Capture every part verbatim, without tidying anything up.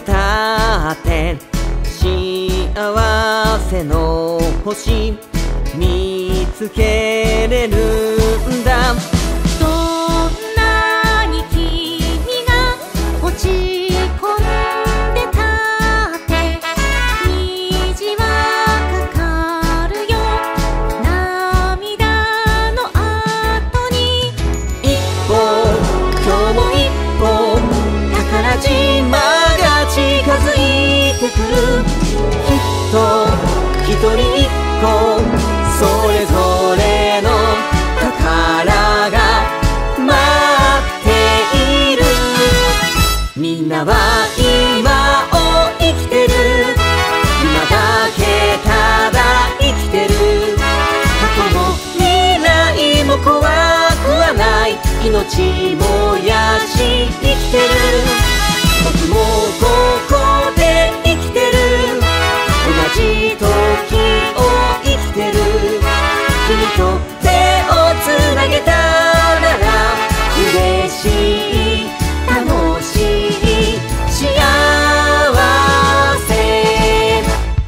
たって幸せの星見つけれるんだ。 どんなに君が落ち込んでたって虹はかかるよ。涙の後に一歩今日も一歩宝島が近づいてくる。きっと一人一個それぞれの宝が待っている。みんなは今を生きてる。今だけただ生きてる。過去も未来も怖くはない。命もやし生きてる。僕もここで生きてる。同じ時を生きてる。君と手をつなげたなら嬉しい楽しい幸せ。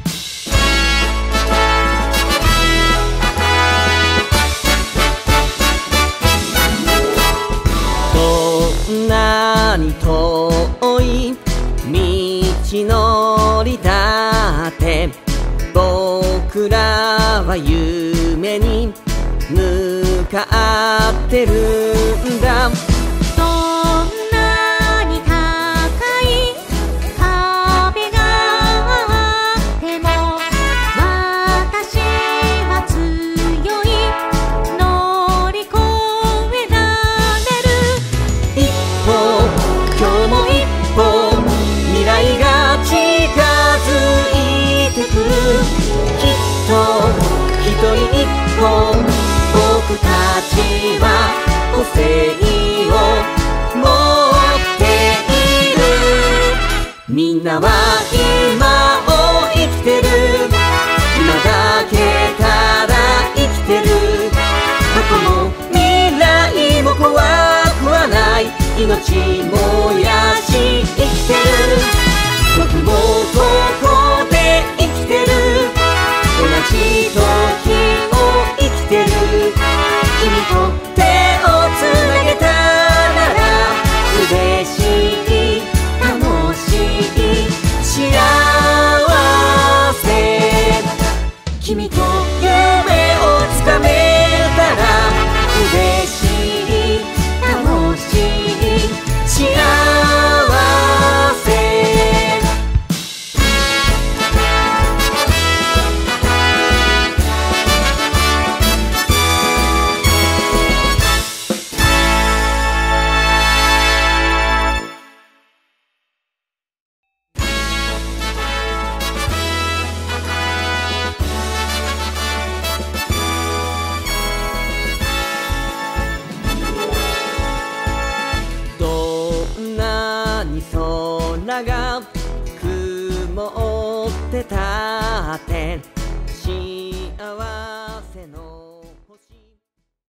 どんなに遠い道のりだって僕らは夢に向かってるんだ。 どんなに高い壁があっても私は強い。乗り越えられる。 一歩今日も一歩未来が近づいてくる。きっと一人一歩僕たちは個性を持っている。みんなは今を生きてる。今だけただ生きてる。過去も未来も怖くはない。命もやし生きてる。僕もここで生きてる。同じ時を生きてる。君と手をつなげたなら嬉しい楽しい幸せ。君と夢をつかめたら嬉しい楽しい幸せ。どんなに空が曇ってたって